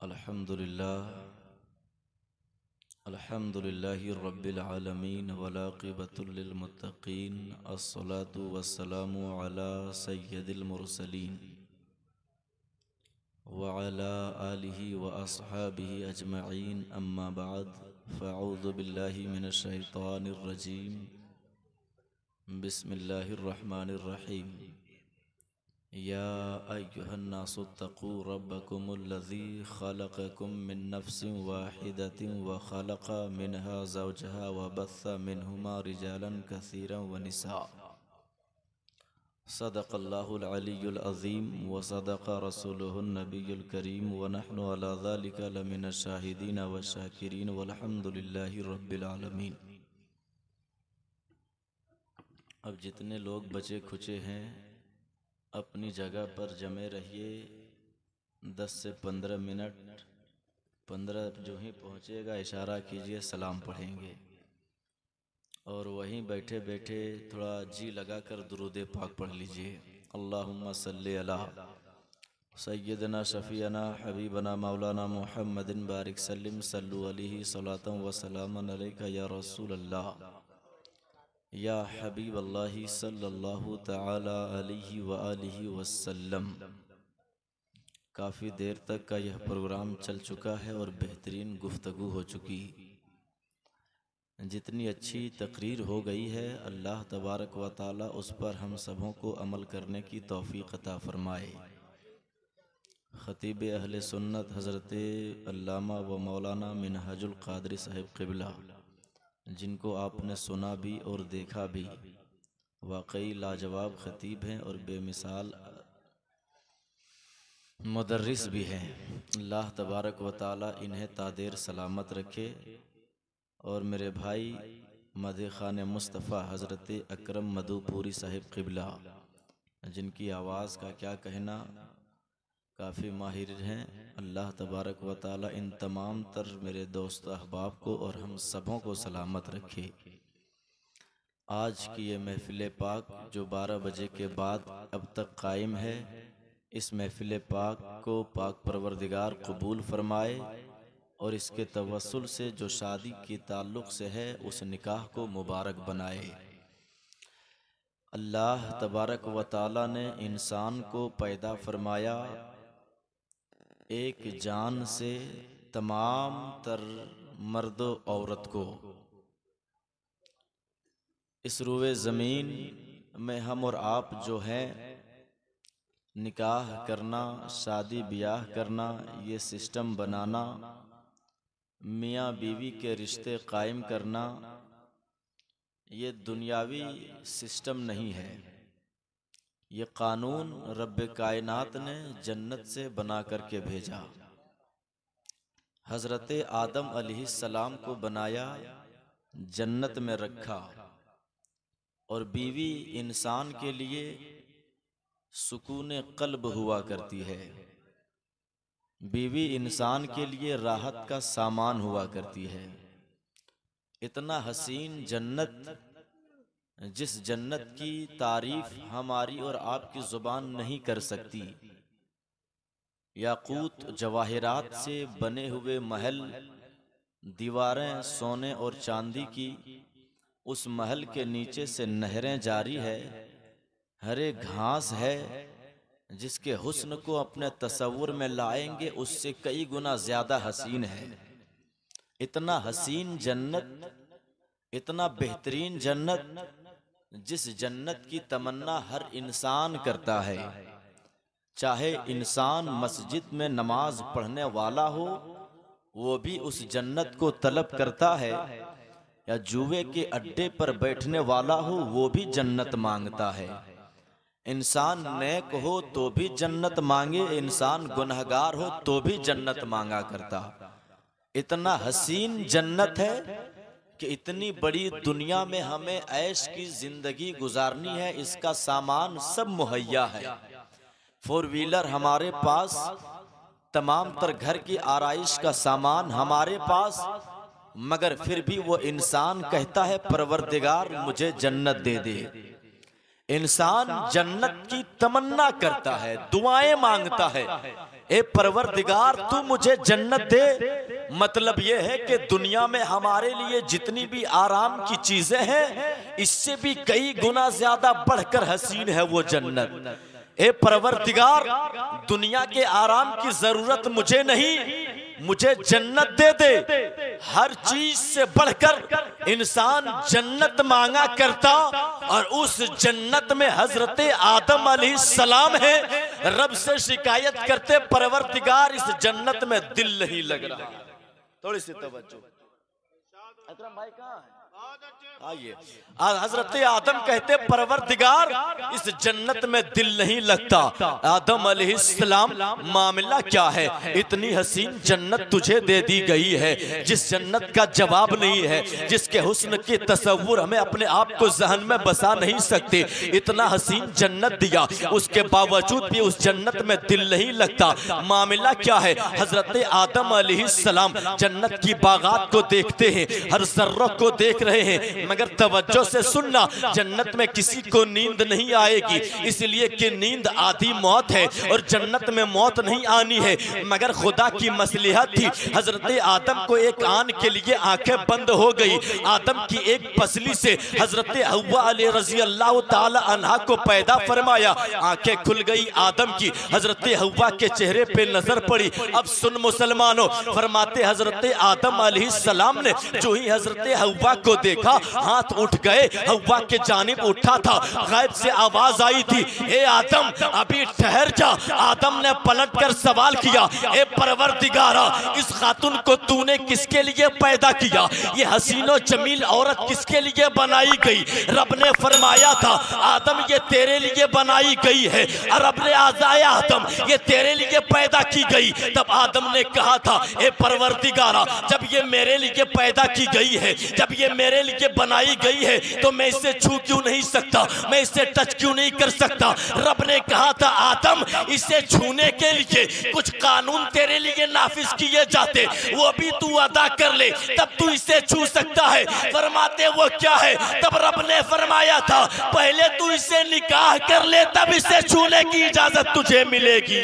अल्हम्दुलिल्लाह अल्हम्दुलिल्लाहि रब्बिल आलमीन वलाक़िबतुल लिल मुत्तक़ीन अस्सलातु वस्सलामु अला सय्यदिल मुरसलीन व अला आलिहि व अस्हाबिहि अजमईन अम्मा बाद फ़अऊज़ु बिल्लाहि मिनश शैतानिर रजीम बिस्मिल्लाहिर रहमानिर रहीम या अय्युहन्नासुत्तक़ू रब्बकुमुल्लज़ी ख़लक़कुम मिन नफ़्सिन वाहिदतिन व ख़लक़ मिनहा ज़ौजहा व बस्स मिनहुमा रिजालन कसीरन व निसा। सदक़ल्लाहुल अलियुल अज़ीम व सदक़ रसूलुहुन नबियुल करीम व नहनु अला ज़ालिका लमिनश शाहिदीन व शाकिरीन वल्हम्दुलिल्लाहि रब्बिल आलमीन। अब जितने लोग बचे खुचे हैं अपनी जगह पर जमे रहिए। 10 से 15 मिनट, 15 जो ही पहुँचेगा इशारा कीजिए, सलाम पढ़ेंगे। और वहीं बैठे बैठे थोड़ा जी लगा कर दुरूद पाक पढ़ लीजिए। अल्लाहुम्मा सल्ली अला सय्यदना शफ़ीअना हबीबना मौलाना मुहम्मदिन बारिक सल्लिम सल्लु अलैहि सलातन व सलामन अलैका या रसूल अल्लाह या हबीब अल्लाहि सल्लल्लाहु तआला अलैहि व आलिहि वसल्लम। काफ़ी देर तक का यह प्रोग्राम चल चुका है और बेहतरीन गुफ्तगू हो चुकी। जितनी अच्छी तकरीर हो गई है, अल्लाह तबारक व ताला उस पर हम सबों को अमल करने की तौफ़ीक़ अता फ़रमाए। ख़तीब अहले सुन्नत हज़रत अल्लामा व मौलाना मिनहाजुल क़ादरी साहिब क़िबला, जिनको आपने सुना भी और देखा भी, वाकई लाजवाब ख़तीब हैं और बेमिसाल मुदर्रिस भी हैं। अल्लाह तबारक व ताला इन्हें तादेर सलामत रखे। और मेरे भाई मदह खान मुस्तफ़ा हज़रत अकरम मधुपुरी साहिब क़िबला, जिनकी आवाज़ का क्या कहना, काफ़ी माहिर हैं। अल्लाह तबारक व ताला इन तमाम तर मेरे दोस्त अहबाब को और हम सबों को सलामत रखे। आज की ये महफ़िल पाक जो 12 बजे के बाद अब तक कायम है, इस महफ़िल पाक को पाक परवरदिगार कबूल फ़रमाए और इसके तवस्सुल से जो शादी के ताल्लुक़ से है उस निकाह को मुबारक बनाए। अल्लाह तबारक व ताला ने इंसान को पैदा फरमाया एक जान से, तमाम तर मर्द औरत को। इस रुए ज़मीन में हम और आप जो हैं, निकाह करना, शादी ब्याह करना, ये सिस्टम बनाना, मियाँ बीवी के रिश्ते कायम करना, ये दुनियावी सिस्टम नहीं है। ये कानून रब्बे कायनात ने जन्नत से बना करके भेजा। हज़रत आदम अलैहिस्सलाम को बनाया, जन्नत में रखा, और बीवी इंसान के लिए सुकून क़ल्ब हुआ करती है। बीवी इंसान के लिए राहत का सामान हुआ करती है। इतना हसीन जन्नत, जिस जन्नत की तारीफ हमारी और आपकी ज़ुबान नहीं कर सकती। याकूत जवाहिरात से बने हुए महल, दीवारें सोने और चांदी की, उस महल के नीचे से नहरें जारी है, हरे घास है, जिसके हुस्न को अपने तसव्वुर में लाएंगे उससे कई गुना ज़्यादा हसीन है। इतना हसीन जन्नत, इतना बेहतरीन जन्नत, जिस जन्नत की तमन्ना हर इंसान करता है। चाहे इंसान मस्जिद में नमाज पढ़ने वाला हो, वो भी उस जन्नत को तलब करता है, या जुए के अड्डे पर बैठने वाला हो, वो भी जन्नत मांगता है। इंसान नेक हो तो भी जन्नत मांगे, इंसान गुनहगार हो तो भी जन्नत मांगा करता। इतना हसीन जन्नत है कि इतनी बड़ी दुनिया में हमें ऐश की जिंदगी गुजारनी है, इसका सामान सब मुहैया है। 4 व्हीलर हमारे पास, तमाम तर घर की आराइश का सामान हमारे पास, मगर फिर भी वो इंसान कहता है परवरदिगार मुझे जन्नत दे दे। इंसान जन्नत की तमन्ना करता है, दुआएं मांगता है, ए परवरदिगार तू मुझे जन्नत दे। मतलब यह है कि दुनिया में हमारे लिए जितनी भी आराम की चीजें हैं, इससे भी कई गुना ज्यादा बढ़कर हसीन है वो जन्नत। ए परवरदिगार, दुनिया के आराम की जरूरत मुझे नहीं, मुझे जन्नत दे दे। हर चीज से बढ़कर इंसान जन्नत मांगा करता, और उस जन्नत में हजरत आदम अलैहिस्सलाम है। रब से शिकायत करते, परवरदिगार इस जन्नत में दिल नहीं लग रहा। थोड़ी सी तवज्जो। अकरम भाई कहाँ है? आइए। हजरत आदम कहते, परवरदिगार इस जन्नत में दिल नहीं लगता। आदम अलैहिस्सलाम, मामला क्या है? इतनी हसीन जन्नत तुझे दे दी गई है, जिस जन्नत का जवाब नहीं है, जिसके हुस्न के तस्वुर हमें अपने आप को जहन में बसा नहीं सकते। इतना हसीन जन्नत दिया, उसके बावजूद भी उस जन्नत में दिल नहीं लगता। मामला क्या है? हजरत आदम अलैहिस्सलाम जन्नत की बागात को देखते हैं, हर जर्रा को देख रहे हैं, मगर तवज्जो से सुनना, जन्नत में किसी को नींद नहीं आएगी, इसलिए कि नींद आधी मौत है और जन्नत में मौत नहीं आनी है। मगर खुदा की मसलिहत थी, हजरत आदम को एक आन के लिए आंखें बंद हो गई। आदम की एक पसली से हजरत हव्वा रज़ी अल्लाह ताला अन्हा को पैदा फरमाया। आंखें खुल गई आदम की, हजरत हव्वा के चेहरे पे नजर पड़ी। अब सुन मुसलमानों, फरमाते हजरत आदम अलैहिस्सलाम ने जो ही हजरत हव्वा को देखा, हाथ उठ गए, हव्वा के जानिब उठा था। गैब से आवाज आई थी, ए आदम अभी ठहर जा। आदम ने पलट कर सवाल किया, ए परवरदिगारा, इस खातून को तूने किसके लिए पैदा किया? ये हसीनो जमील औरत किसके लिए बनाई गई? रब ने फरमाया था, आदम ये तेरे लिए बनाई गई है, और रब ने आज़ाया आदम ये तेरे लिए पैदा की गई। तब आदम ने कहा था, ए परवरदिगारा, जब ये मेरे लिए पैदा की गई है, जब ये मेरे लिए बनाई गई है, तो मैं इसे छू क्यों नहीं सकता? मैं इसे टच क्यों नहीं कर सकता? रब ने कहा था, आदम इसे छूने के लिए कुछ कानून तेरे लिए नाफिज किए जाते, वो भी तू अदा कर ले, तब तू इसे छू सकता है। फरमाते वो क्या है? तब रब ने फरमाया था, पहले तू इसे निकाह कर ले, तब इसे छूने की इजाजत तुझे मिलेगी।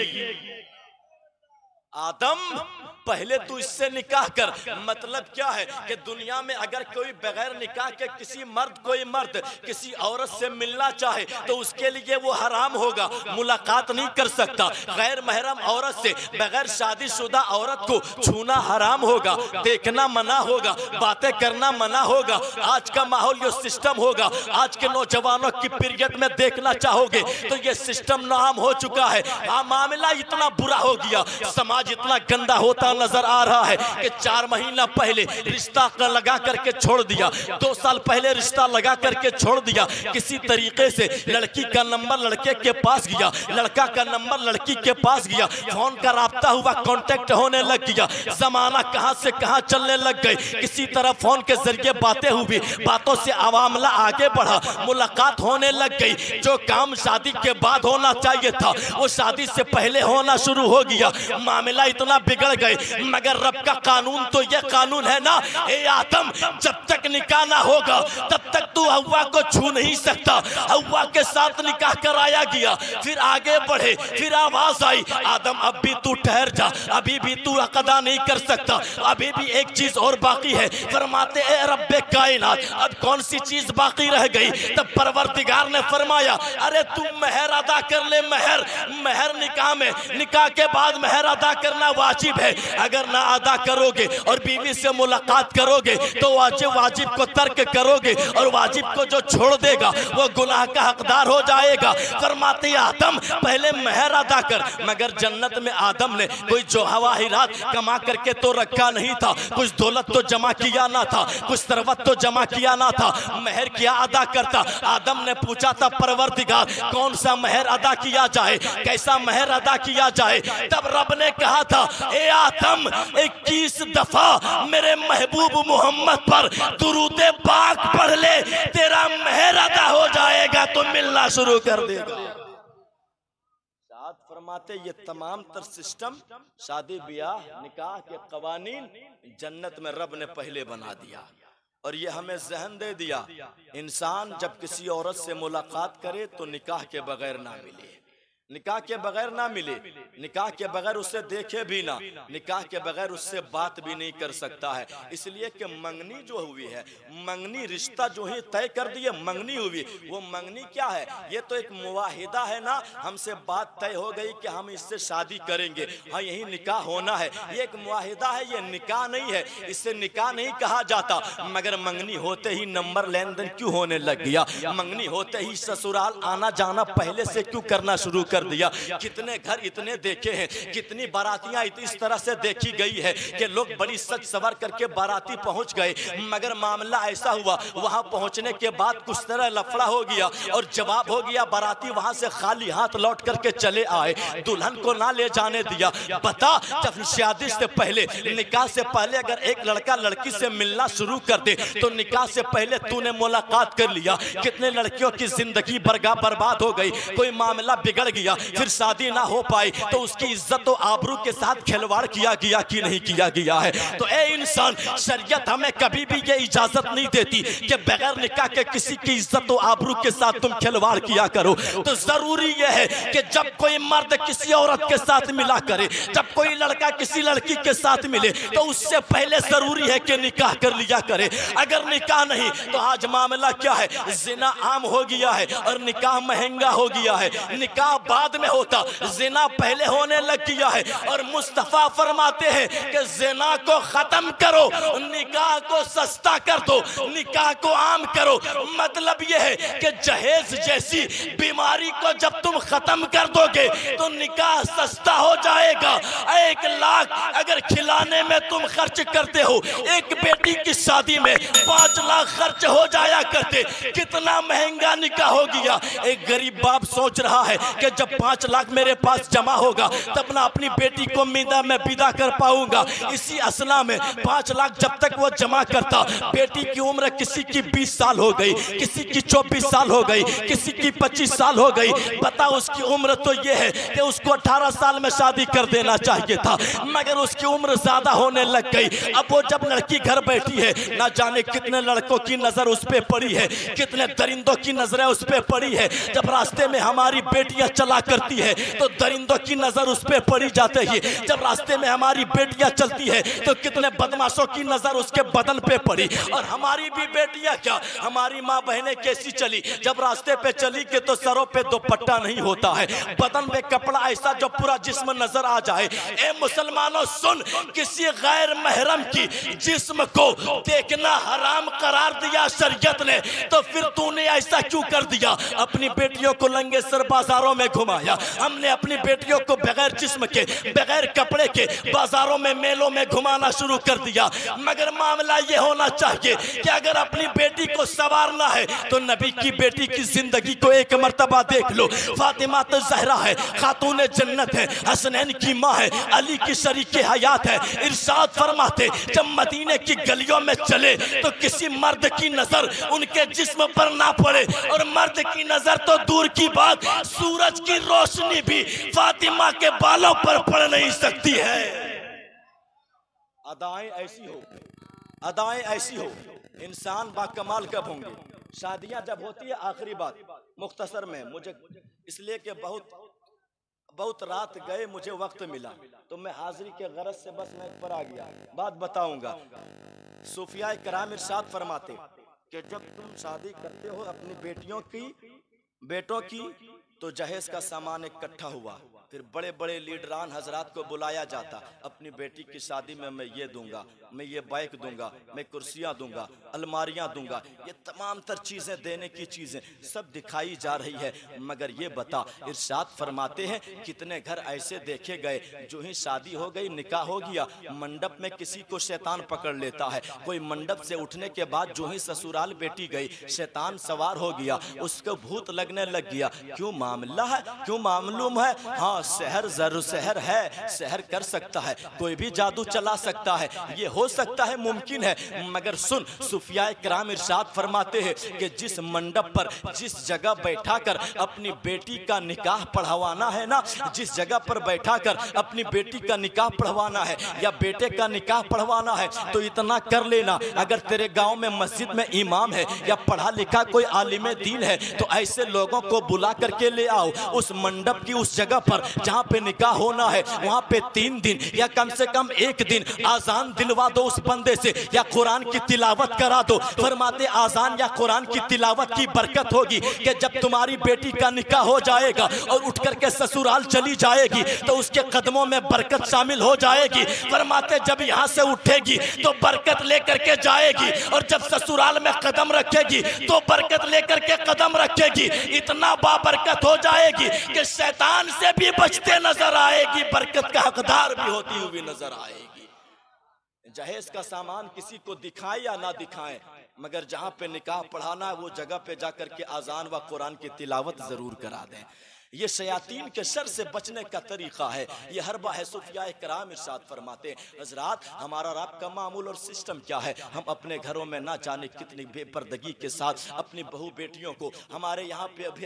आदम पहले तू इससे निकाह कर। मतलब क्या है कि दुनिया में अगर कोई बगैर निकाह के कोई मर्द किसी औरत से मिलना चाहे तो उसके लिए वो हराम होगा, मुलाकात नहीं कर सकता। गैर महरम औरत से, बगैर शादीशुदा औरत को छूना हराम होगा, देखना मना होगा, बातें करना मना होगा। आज का माहौल जो सिस्टम होगा, आज के नौजवानों की पीरियड में देखना चाहोगे तो ये सिस्टम नाम हो चुका है। मामला इतना बुरा हो गया, समाज इतना गंदा होता नजर आ रहा है कि 4 महीना पहले रिश्ता लगा करके छोड़ दिया, 2 साल पहले रिश्ता लगा करके छोड़ दिया। किसी तरीके से लड़की का नंबर लड़के के पास गया, लड़का का नंबर लड़की के पास गया, फोन का राब्ता हुआ, कांटेक्ट होने लग गया। जमाना कहां से कहां चलने लग गए। किसी तरह फोन के जरिए बातें हुई, बातों से मामला आगे बढ़ा, मुलाकात होने लग गई। जो काम शादी के बाद होना चाहिए था वो शादी से पहले होना शुरू हो गया। मामला इतना बिगड़ गए, मगर रब का कानून तो ये कानून है ना, ए आदम जब तक निकाह ना होगा तब तक तू हव्वा को छू नहीं सकता। हव्वा के साथ निकाह कराया गया, फिर आगे बढ़े, फिर आवाज आई, आदम अब भी तू ठहर जा, अभी भी तू अक़दा नहीं कर सकता, अभी भी एक चीज और बाकी है। फरमाते ए रब्बे कायनात, अब कौन सी चीज बाकी रह गई? तब परवरदिगार ने फरमाया, अरे तू मेहर अदा कर ले। मेहर निकाह में, निकाह के बाद मेहर अदा करना वाजिब है। अगर ना अदा करोगे और बीवी से मुलाकात करोगे तो वाजिब को तर्क करोगे, और वाजिब को जो छोड़ देगा वो गुनाह का हकदार हो जाएगा। फरमाते आदम पहले मेहर अदा कर। मगर जन्नत में आदम ने कोई जवाहिरात कमा करके तो रखा नहीं था, कुछ दौलत तो जमा किया ना था, कुछ सरवत तो जमा किया ना था। मेहर क्या अदा करता? आदम ने पूछा था, परवरदिगार कौन सा मेहर अदा किया जाए, कैसा मेहर अदा किया जाए? तब रब ने कहा था, ए आदम 21 दफा मेरे महबूब मोहम्मद पर दुरूदे पाक पढ़ ले, तेरा मेहर अदा हो जाएगा, तो मिलना शुरू कर देगा। साथ फरमाते ये तमाम तर सिस्टम, शादी ब्याह निकाह के कवानीन जन्नत में रब ने पहले बना दिया। और ये हमें जहन दे दिया, इंसान जब किसी औरत से मुलाकात करे तो निकाह के बगैर ना मिले, निकाह के बगैर ना मिले, निकाह के बगैर उससे देखे भी ना, निकाह के बगैर उससे बात भी नहीं कर सकता है। इसलिए कि मंगनी जो हुई है, मंगनी रिश्ता जो ही तय कर दिए, मंगनी हुई, वो मंगनी क्या है? ये तो एक मुवाहिदा है ना, हमसे बात तय हो गई कि हम इससे शादी करेंगे, हाँ यही निकाह होना है, ये एक मुवाहिदा है, ये निकाह नहीं है, इससे निकाह नहीं कहा जाता। मगर मंगनी होते ही नंबर लेन देन क्यों होने लग गया? मंगनी होते ही ससुराल आना जाना पहले से क्यों करना शुरू कर दिया? कितने घर इतने देखे हैं, कितनी बारातियां इस तरह से देखी गई है कि लोग बड़ी सज सवर करके बाराती पहुंच गए, मगर मामला ऐसा हुआ वहां पहुंचने के बाद कुछ तरह लफड़ा हो गया और जवाब हो गया, बाराती वहां से खाली हाथ लौट करके चले आए, दुल्हन को ना ले जाने दिया। बता, जब शादी से पहले, निकाह से पहले अगर एक लड़का लड़की से मिलना शुरू कर दे तो निकाह से पहले तूने मुलाकात कर लिया, कितने लड़कियों की जिंदगी बर्बाद हो गई, कोई मामला बिगड़ गया, फिर शादी ना हो पाई तो उसकी इज्जत और आबरू के साथ खिलवाड़ किया गया कि नहीं किया गया है? तो ए इंसान, शरीयत हमें कभी भी ये इजाजत नहीं देती कि बगैर निकाह के किसी की इज्जत और आबरू के साथ तुम खिलवाड़ किया करो। तो जरूरी यह है कि जब कोई मर्द किसी औरत के साथ मिला करे, जब कोई लड़का किसी लड़की के साथ मिले, तो उससे पहले जरूरी है कि निकाह कर लिया करे। अगर निकाह नहीं तो आज मामला क्या है, जिना आम हो गया है और निकाह महंगा हो गया है। निकाह बाद में होता, जिना पहले होने लग गया है। और मुस्तफा फरमाते हैं कि जिना को खत्म करो, निकाह को सस्ता कर दो, निकाह को आम करो। मतलब यह है कि जहेज जैसी बीमारी को जब तुम खत्म कर दोगे तो निकाह सस्ता हो जाएगा। 1 लाख अगर खिलाने में तुम खर्च करते हो, एक बेटी की शादी में 5 लाख खर्च हो जाया करते, कितना महंगा निकाह हो गया। एक गरीब बाप सोच रहा है कि जब 5 लाख मेरे पास जमा होगा तब ना अपनी बेटी को मीदा में विदा कर पाऊंगा। इसी असला में 5 लाख जब तक वो जमा करता, बेटी की उम्र किसी की 20 साल हो गई, किसी की 24 साल हो गई, किसी की 25 साल हो गई। बता, उसकी उम्र तो ये है कि उसको 18 साल में शादी कर देना चाहिए था, मगर उसकी उम्र ज्यादा होने लग गई। अब वो जब लड़की घर बैठी है, ना जाने कितने लड़कों की नजर उस पे पड़ी है, कितने दरिंदों की नजरें उस पे पड़ी है। जब रास्ते में हमारी बेटियां चला करती है तो दरिंदों की नजर उस पे पड़ी जाती है। जब रास्ते में हमारी बेटियां चलती है तो कितने बदमाशों की नजर उसके बदन पे पड़ी। और हमारी भी बेटियां क्या, हमारी माँ बहनें कैसी चली, जब रास्ते पे चली के तो सरों पे दुपट्टा नहीं होता है, बदन पे कपड़ा ऐसा जो पूरा जिस्म नजर आ जाए। ए मुसलमानों सुन, किसी गैर महरम की जिस्म को देखना हराम करार दिया शरीयत ने, तो फिर तूने ऐसा क्यों कर दिया? अपनी बेटियों को नंगे सर बाजारों में घुमाया, हमने अपनी बेटियों को बगैर जिस्म के, बगैर कपड़े के बाजारों में, मेलों में घुमाना शुरू कर दिया। मगर मामला ये होना चाहिए कि अगर अपनी बेटी को संवारना है तो नबी की बेटी की जिंदगी को एक मर्तबा देख लो। फातिमा तो ज़हरा है, खातून जन्नत है, हसनैन की माँ है, अली की शरीके हयात है। इरशाद फरमाते, जब मदीने की गलियों में चले तो किसी मर्द की नजर उनके जिस्म पर ना पड़े, और मर्द की नजर तो दूर की बात, सूरज की रोशनी भी फातिमा के बालों पर पड़ नहीं सकती है। अदाएं ऐसी हो, अदाएं ऐसी हो, इंसान बाकमाल कब होंगे? शादियां जब होती है, आखिरी बात मुख्तसर में, मुझे इसलिए कि बहुत रात गए, मुझे वक्त मिला तो मैं हाजिरी के गरज से बस मैं पर आ गया, बात बताऊंगा। सूफिया कराम इरशाद फरमाते कि जब तुम शादी करते हो अपनी बेटों की तो जहेज का सामान इकट्ठा हुआ, फिर बड़े बड़े लीडरान हजरात को बुलाया जाता, अपनी बेटी की शादी में मैं ये दूंगा, मैं ये बाइक दूंगा, मैं कुर्सियां दूंगा, अलमारियां दूंगा, ये तमाम तर चीजें देने की चीजें सब दिखाई जा रही है। मगर ये बता, इरशाद फरमाते हैं कितने घर ऐसे देखे गए जो ही शादी हो गई, निकाह हो गया, मंडप में किसी को शैतान पकड़ लेता है। कोई मंडप से उठने के बाद जो ही ससुराल बेटी गई, शैतान सवार हो गया, उसको भूत लगने लग गया। क्यों मामला है, क्यों मामलूम है? हाँ, शहर जरूर शहर है, शहर कर सकता है, कोई भी जादू चला सकता है, ये हो सकता है, मुमकिन है। मगर सुन, सूफिया किराम इरशाद फरमाते हैं कि जिस मंडप पर, जिस जगह बैठाकर अपनी बेटी का निकाह पढ़वाना है ना, जिस जगह पर बैठाकर अपनी बेटी का निकाह पढ़वाना है या बेटे का निकाह पढ़वाना है, तो इतना कर लेना, अगर तेरे गांव में मस्जिद में इमाम है या पढ़ा लिखा कोई आलिम दीन है, तो ऐसे लोगों को बुला करके ले आओ उस मंडप की उस जगह पर जहां पे निकाह होना है, वहां पे 3 दिन या कम से कम 1 दिन आजान दिलवा दो उस बंदे से या कुरान की तिलावत करा दो। फरमाते आजान या कुरान की तिलावत की बरकत होगी कि जब तुम्हारी बेटी का निकाह हो जाएगा और उठ करके ससुराल चली जाएगी तो उसके कदमों में बरकत शामिल हो जाएगी। फरमाते जब यहाँ से उठेगी तो बरकत लेकर के जाएगी और जब ससुराल में कदम रखेगी तो बरकत लेकर के कदम रखेगी। इतना बाबरकत हो जाएगी कि शैतान से भी बचते नजर आएगी, बरकत का हकदार भी होती हुई नजर आएगी। जहेज का सामान किसी को दिखाए या ना दिखाएं, मगर जहां पे निकाह पढ़ाना है वो जगह पे जाकर के आजान व कुरान की तिलावत जरूर करा दें। ये शयातीन के शर से बचने का तरीका है, ये हरबा है। सूफिया किराम इरशाद फरमाते हैं, हजरात हमारा रब का मामूल और सिस्टम क्या है, हम अपने घरों में ना जाने कितनी बेपर्दगी के साथ अपनी बहू बेटियों को, हमारे यहाँ पे अभी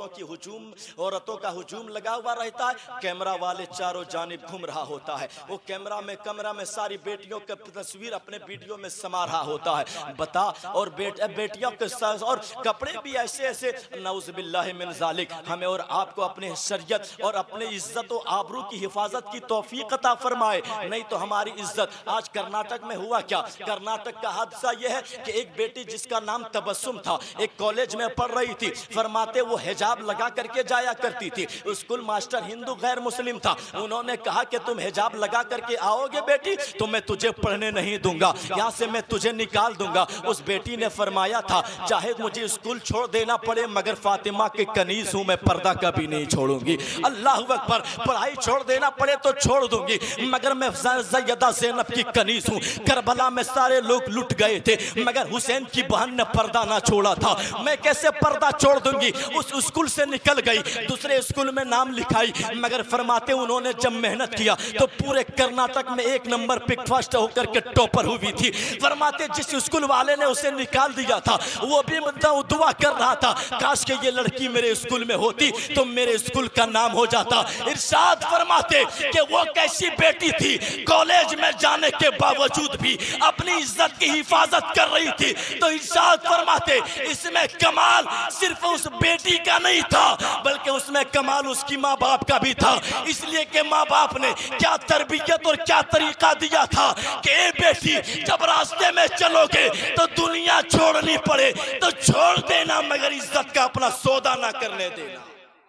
औरतों का हुजूम लगा हुआ रहता है, कैमरा वाले चारों जानिब घूम रहा होता है, वो कैमरा में सारी बेटियों की तस्वीर अपने वीडियो में समा रहा होता है। बता, और बेटियों के साथ और कपड़े भी ऐसे ऐसे, नऊज़ुबिल्लाहि मिन ज़ालिक। हमें और आप को अपने शरीयत और अपने इज्जत और आबरू की हिफाजत की तौफीक अता फरमाए, नहीं तो हमारी इज्जत। आज कर्नाटक में हुआ क्या, कर्नाटक का हादसा यह है कि एक बेटी जिसका नाम तबस्सुम था, एक कॉलेज में पढ़ रही थी। फरमाते वो हिजाब लगा करके जाया करती थी, स्कूल मास्टर हिंदू गैर मुस्लिम था, उन्होंने कहा कि तुम हिजाब लगा करके आओगे बेटी तो मैं तुझे पढ़ने नहीं दूंगा, यहाँ से मैं तुझे निकाल दूंगा। उस बेटी ने फरमाया था, चाहे मुझे स्कूल छोड़ देना पड़े मगर फातिमा के कनीज हूं मैं, पर्दा कभी नहीं छोड़ूंगी। अल्लाह अकबर, पढ़ाई छोड़ देना पड़े तो छोड़ दूंगी मगर मैं सैयदा ज़ैनब की कनीज हूं। करबला में सारे लोग लुट गए थे मगर हुसैन की बहन ने पर्दा ना छोड़ा था, मैं कैसे पर्दा छोड़ दूंगी। उस स्कूल से निकल गई, दूसरे स्कूल में नाम लिखाई, मगर फरमाते उन्होंने जब मेहनत किया तो पूरे कर्नाटक में 1 नंबर पिक फर्स्ट होकर के टॉपर हुई थी। फरमाते जिस स्कूल वाले ने उसे निकाल दिया था वो भी दुआ कर रहा था, काश के ये लड़की मेरे स्कूल में होती तो मेरे स्कूल का नाम हो जाता। इरशाद फरमाते कि वो कैसी बेटी थी, कॉलेज में जाने के बावजूद भी अपनी इज्जत की हिफाजत कर रही थी। तो इरशाद फरमाते इसमें कमाल सिर्फ उस बेटी का नहीं था बल्कि उसमें कमाल उसकी माँ बाप का भी था, इसलिए कि माँ बाप ने क्या तरबियत और क्या तरीका दिया था कि ए बेटी जब रास्ते में चलोगे तो दुनिया छोड़नी पड़े तो छोड़ देना मगर इज्जत का अपना सौदा ना करने देना।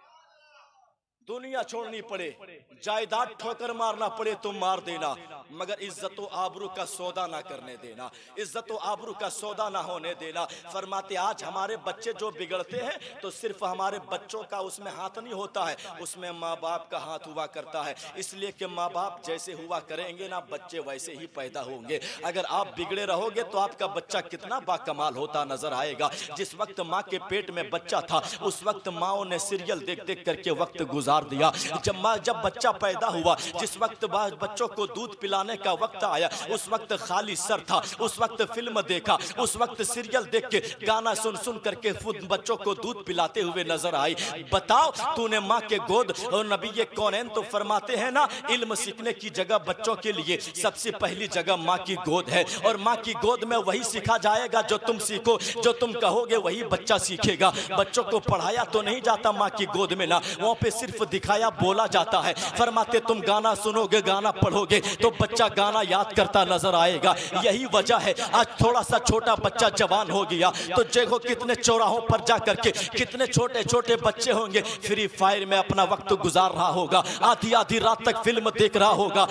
दुनिया छोड़नी पड़े, जायदाद ठोकर मारना पड़े तो मार देना मगर इज्जत व आबरू का सौदा ना करने देना, इज्जत व आबरू का सौदा ना होने देना। फरमाते आज हमारे बच्चे जो बिगड़ते हैं तो सिर्फ हमारे बच्चों का उसमें हाथ नहीं होता है, उसमें माँ बाप का हाथ हुआ करता है, इसलिए कि माँ बाप जैसे हुआ करेंगे ना बच्चे वैसे ही पैदा होंगे। अगर आप बिगड़े रहोगे तो आपका बच्चा कितना बाकमाल होता नजर आएगा। जिस वक्त माँ के पेट में बच्चा था उस वक्त माँओं ने सीरियल देख देख करके वक्त गुजार दिया। जब बच्चा पैदा हुआ, जिस वक्त बच्चों को दूध पिलाने का वक्त आया उस वक्त खाली सर था, उस वक्त फिल्म देखा, उस वक्त सीरियल देख के गाना सुन सुन करके बच्चों को दूध पिलाते हुए नजर आई। बताओ तूने माँ के गोद, और नबी ये कौनैन तो फरमाते हैं ना इल्म सीखने की जगह बच्चों के लिए सबसे पहली जगह माँ की गोद है, और माँ की गोद में वही सीखा जाएगा जो तुम सीखो, जो तुम कहोगे वही बच्चा सीखेगा। बच्चों को पढ़ाया तो नहीं जाता माँ की गोद में ना, वहाँ पे सिर्फ दिखाया बोला जाता है। फरमाते तुम गाना सुनोगे गाना पढ़ोगे तो बच्चा गाना याद करता नजर आएगा। यही वजह है आज थोड़ा सा छोटा बच्चा जवान हो गया तो देखो कितने चौराहों पर जा करके कितने छोटे छोटे बच्चे होंगे फ्री फायर में अपना वक्त गुजार रहा होगा, आधी आधी रात तक फिल्म देख रहा होगा।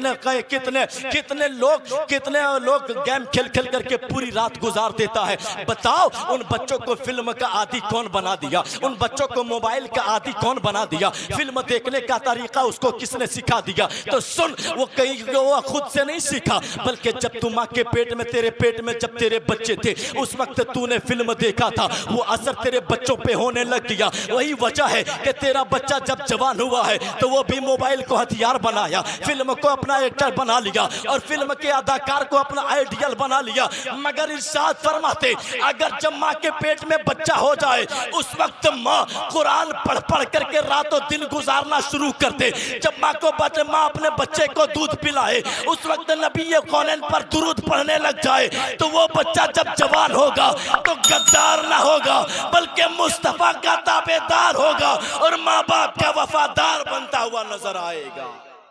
कितने लोग गेम खेल खेल करके पूरी रात गुजार देता है। बताओ उन बच्चों को फिल्म का आदी कौन बना दिया, उन बच्चों को मोबाइल का आदी कौन बना दिया, फिल्म देखने का तरीका उसको किसने सिखा दिया। तो सुन वो वो खुद से नहीं सीखा, बल्कि जब तू माँ के पेट में, तेरे पेट में जब तेरे बच्चे थे, उस वक्त तूने फिल्म देखा था, वो असर तेरे बच्चों पे होने लग गया। वही वजह है कि तेरा बच्चा जब जवान हुआ है तो वो भी मोबाइल को हथियार बनाया, फिल्म को अपना एक्टर बना लिया और फिल्म के अदाकार को अपना आइडियल बना लिया। मगर इरशाद फरमाते, अगर जब माँ के पेट में बच्चा हो जाए उस वक्त माँ कुरान पढ़ पढ़ करके रातों दिन गुजारना शुरू कर दे। जब माँ अपने बच्चे को दूध पिलाए उस वक्त नबी कौनैन पर दुरूद पढ़ने लग जाए, तो वो बच्चा जब जवान होगा तो गद्दार ना होगा बल्कि मुस्तफा का ताबेदार होगा और माँ बाप का वफादार बनता हुआ नजर आएगा।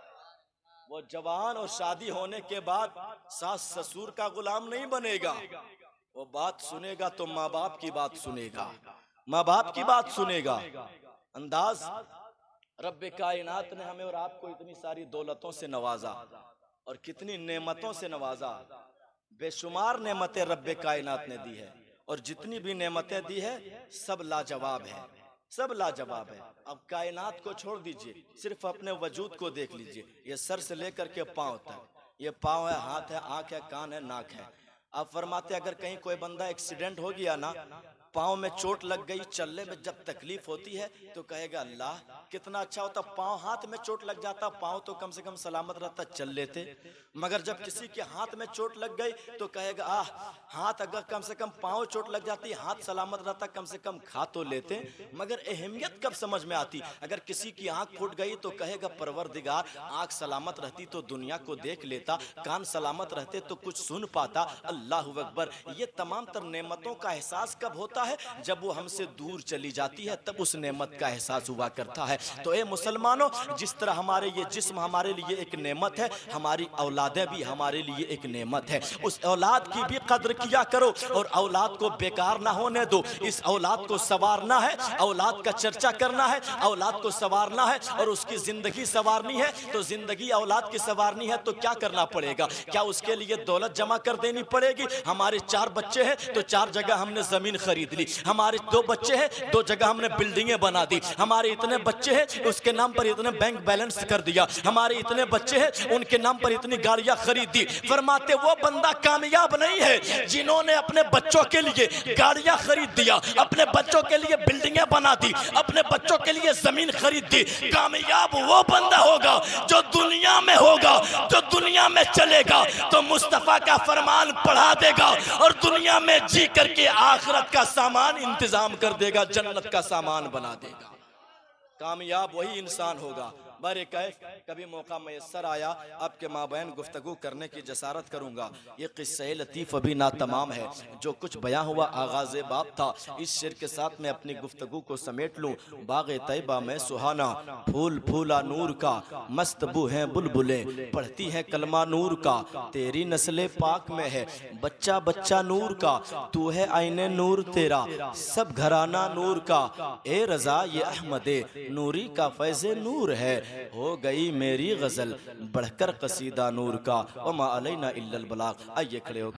वो जवान और शादी होने के बाद सास ससुर का गुलाम नहीं बनेगा, वो बात सुनेगा तो माँ बाप की बात सुनेगा, माँ बाप की बात सुनेगा। अंदाज रब्बे कायनात ने हमें और आपको इतनी सारी दौलतों से नवाजा और कितनी नेमतों से नवाजा, बेशुमार नेमतें रब्बे कायनात ने दी है और जितनी भी नेमतें दी है सब लाजवाब है, सब लाजवाब है। अब कायनात को छोड़ दीजिए, सिर्फ अपने वजूद को देख लीजिए। ये सर से लेकर के पांव तक, ये पांव है, हाथ है, आंख है, कान है, नाक है। आप फरमाते अगर कहीं कोई बंदा एक्सीडेंट हो गया ना, पाँव में चोट लग गई, चलने में जब तकलीफ होती है तो कहेगा अल्लाह कितना अच्छा होता, पाँव हाथ में चोट लग जाता, पाँव तो कम से कम सलामत रहता, चल लेते। मगर जब किसी के हाथ में चोट लग गई तो कहेगा आह, हाथ अगर कम से कम, पाँव चोट लग जाती, हाथ सलामत रहता, कम से कम खा तो लेते। मगर अहमियत कब समझ में आती, अगर किसी की आंख फूट गई तो कहेगा परवरदिगार आंख सलामत रहती तो दुनिया को देख लेता, कान सलामत रहते तो कुछ सुन पाता। अल्लाहु अकबर। ये तमाम तर नेमतों का एहसास कब होता है, जब वो हमसे दूर चली जाती है, तब उस नेमत का एहसास हुआ करता है। तो ए मुसलमानों, जिस तरह हमारे ये जिस्म हमारे लिए एक नेमत है, हमारी औलादें भी हमारे लिए एक नेमत है। उस औलाद की भी कद्र किया करो और औलाद को बेकार ना होने दो। इस औलाद को संवारना है, औलाद का चर्चा करना है, औलाद को संवारना है और उसकी जिंदगी संवारनी है। तो जिंदगी औलाद की संवारनी है तो क्या करना पड़ेगा? क्या उसके लिए दौलत जमा कर देनी पड़ेगी? हमारे 4 बच्चे हैं तो 4 जगह हमने जमीन खरीद ली, हमारे 2 बच्चे हैं 2 जगह हमने बिल्डिंगें बना दी, हमारे इतने बच्चे हैं उसके नाम पर इतने बैंक बैलेंस कर दिया, हमारे इतने बच्चे हैं उनके नाम पर इतनी गाड़ियां खरीद दी। फरमाते वो बंदा कामयाब नहीं है जिन्होंने अपने बच्चों के लिए गाड़ियां खरीद दिया, अपने बच्चों के लिए बिल्डिंगें बना दी, अपने बच्चों के लिए जमीन खरीद दी। कामयाब वो बंदा होगा जो दुनिया में होगा, जो दुनिया में चलेगा तो मुस्तफा का फरमान पढ़ा देगा और दुनिया में जी करके आखिरत का सामान इंतजाम कर देगा, जन्नत का सामान बना देगा। कामयाब वही इंसान होगा। बारे कैफ कभी मौका मैसर आया आपके माबैन गुफ्तगू करने की जसारत करूंगा। ये किस्सा लतीफ़ अभी ना तमाम है, जो कुछ बयां हुआ आगाज़ बाब था। इस शेर के साथ मैं अपनी गुफ्तगू को समेट लूं। बाग़े तैबा में सुहाना, फूल फूला नूर का, मस्त बू हैं बुलबुलें, पढ़ती हैं कलमा नूर का। तेरी नस्ले पाक में है बच्चा बच्चा नूर का, तू है आईने नूर तेरा, सब घराना नूर का। ए रज़ा ये अहमदे नूरी का फैज़े नूर है, हो गई मेरी गजल बढ़कर कसीदा नूर का। वमा अलैना इल्लल बलाग। आइए खड़े हो।